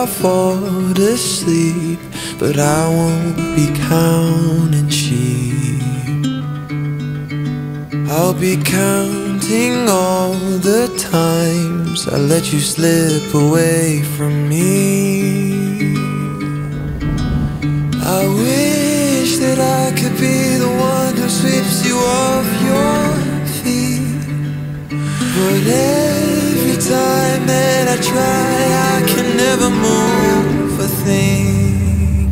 I'll fall asleep, but I won't be counting sheep. I'll be counting all the times I let you slip away from me. I wish that I could be the one who sweeps you off your feet, but every time that I try, I can never move a thing.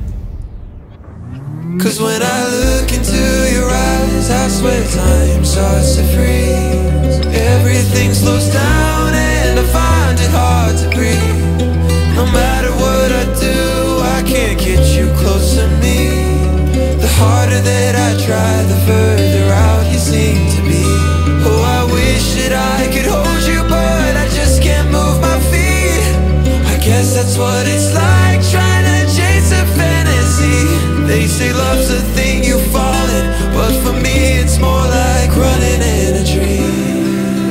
'Cause when I look into your eyes, I swear time starts to freeze. Everything slows down and I find it hard to breathe. No matter what I do, I can't get you close to me. The harder that I try, the further out you seem to be. Oh, I wish that I could hold you, but I just can't move my feet. I guess that's what it's like trying to chase a fantasy. They say love's a thing you fall in, but for me it's more like running in a dream.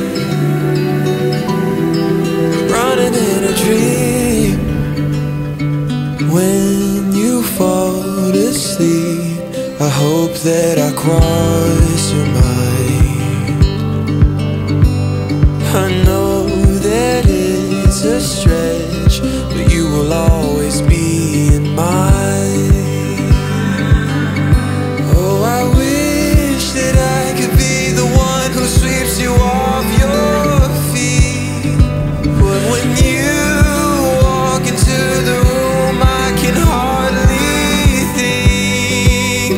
Running in a dream. When you fall asleep, I hope that I cross your mind. I know that it's a stretch, but you will always be in mind. Oh, I wish that I could be the one who sweeps you off your feet. But when you walk into the room, I can hardly think.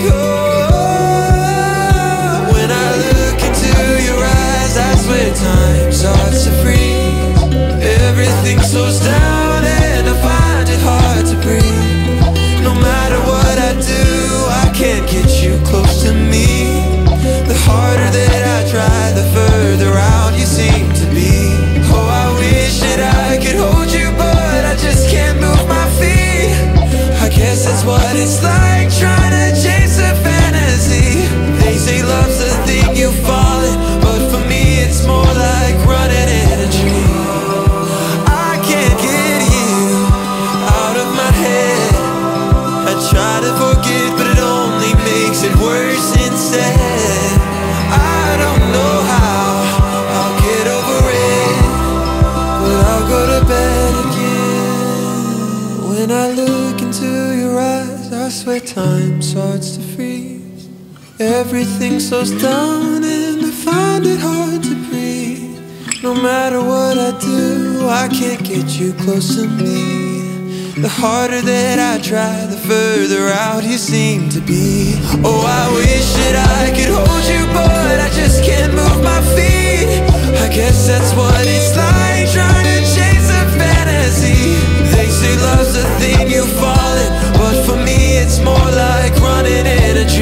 Oh, when I look into your eyes, I swear time starts to freeze. Everything slows down and I find it hard to breathe. No matter what I do, I can't get you close to me. The harder that I try, the further out you seem to be. Oh, I wish that I could hold you, but I just can't move my feet. I guess that's what it's like trying to chase a fantasy. They say love's the thing you fall in, but for me it's more like running in a dream. I can't get you out of my head. I try to forget, but it only makes it worse instead. I don't know how I'll get over it, but I'll go to bed again. When I look into your eyes, I swear time starts to freeze. Everything slows down and I find it hard to breathe. No matter what I do, I can't get you close to me. The harder that I try, the further out you seem to be. Oh, I wish that I could hold you, but I just can't move my feet. I guess that's what it's like trying to chase a fantasy. They say love's a thing you fall in, but for me it's more like running in a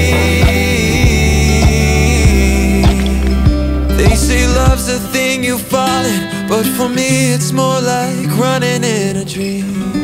dream. They say love's a thing you fall in, but for me it's more like running in a dream.